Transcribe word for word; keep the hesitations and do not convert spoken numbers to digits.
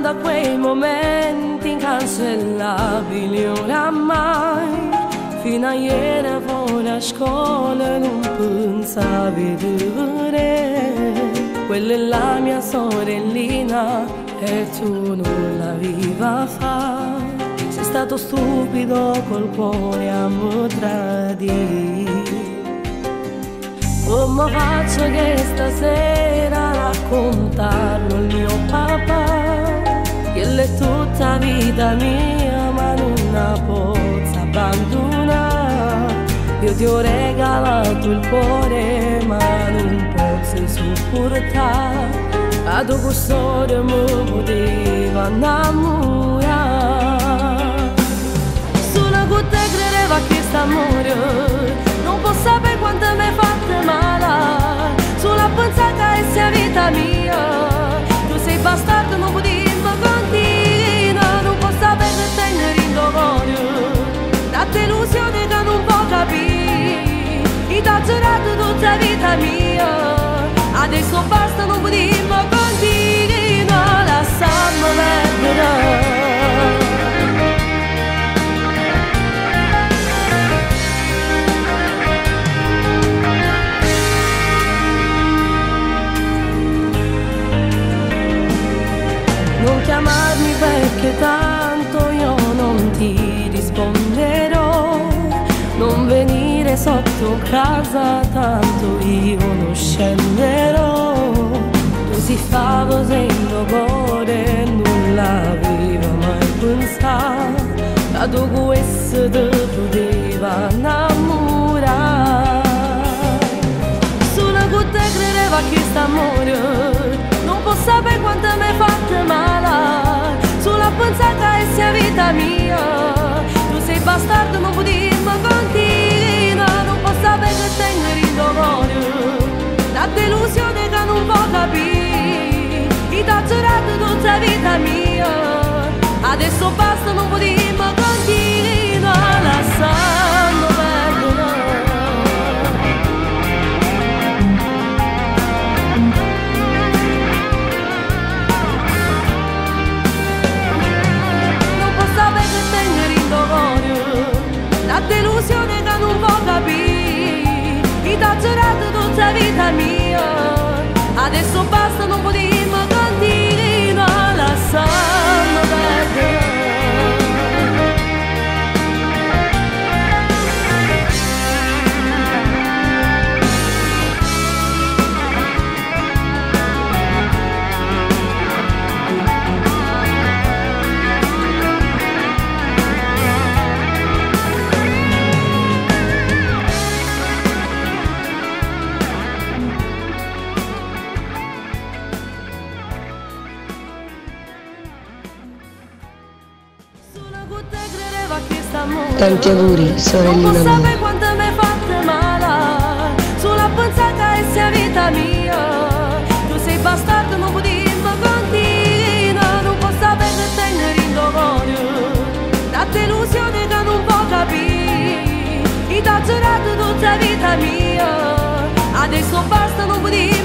Pensando a quei momenti incancellabili oramai, fino a ieri fuori a scuola non pensavi di vedere. Quella è la mia sorellina e tu non la viva fa. Sei stato stupido col cuore a me tradire. Come faccio che stasera raccontarlo al mio papà? Che è tutta vita mia ma non la posso abbandonare. Io ti ho regalato il cuore ma non posso sopportare. A tu storia mi poteva innamorare. Solo con te credeva che st'amore non posso sapere quanto mi hai fatto male. Solo pensare che sia vita mia. Tu sei bastardo, non potevi continuare. Non posso sapere che tenere in cuore la delusione che non può capire. E ti ho giurato tutta la vita mia. Adesso basta, non potevi continuare. Lasciarmi perdere. Non chiamarmi perché tanto io non ti risponderò. Non venire sotto casa tanto io non scenderò. Tu si fa facendo cuore non l'avevo mai pensato. Da tu questo ti poteva innamorare. Solo con te credeva che st'amore non posso sapere quanto mi hai fatto male. Solo a pensare che sia vita mia. Tu sei bastardo, non potevi continuare. Non posso sapere che tenere in cuore la delusione che non può capire. E ti ho giurato tutta la vita mia. Adesso basta, non potevi continuare. Lasciando perdere. La delusione che non può capire. E ti ho giurato tutta la vita mia. Adesso basta, non potevi continuare. Lasciarmi perdere. Tanti auguri, sorellina mia. Non posso sapere quanto mi hai fatto male. Solo a pensare che sia vita mia. Tu sei bastardo, non potevi continuare. Non posso sapere che tenere in cuore la delusione che non può capire. E ti ho giurato tutta la vita mia. Adesso basta, non potevi